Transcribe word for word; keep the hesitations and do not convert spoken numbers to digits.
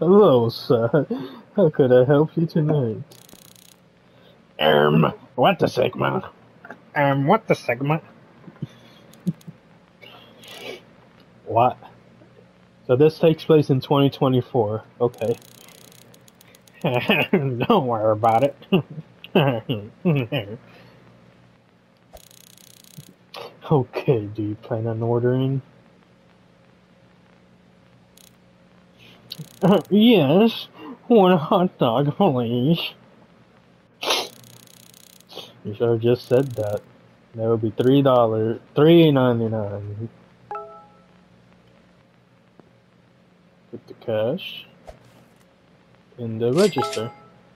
Hello, sir. How could I help you tonight? Um, what the Sigma? Um, what the Sigma? What? So this takes place in twenty twenty-four. Okay. Don't worry about it. Okay, do you plan on ordering? Uh, yes. One hot dog, please. You should have just said that. That would be three dollars, three ninety nine. Put the cash in the register.